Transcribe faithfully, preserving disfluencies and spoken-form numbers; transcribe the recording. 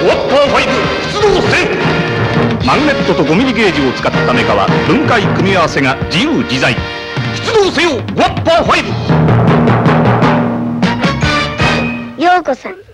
ワッパーファイブ出動せよ。マグネットとごミリゲージを使ったメカは分解組み合わせが自由自在。出動せよワッパーファイブ。 陽子さん